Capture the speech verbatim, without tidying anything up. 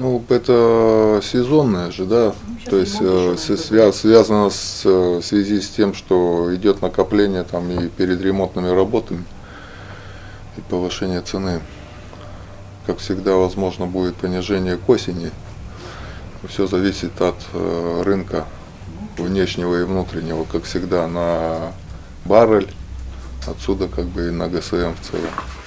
Ну, это сезонное же, да, Ну, то есть э, сейчас свя- связано с, э, в связи с тем, что идет накопление там и перед ремонтными работами, и повышение цены. Как всегда, возможно, будет понижение к осени. Все зависит от э, рынка внешнего и внутреннего, как всегда, на баррель, отсюда как бы и на ГСМ в целом.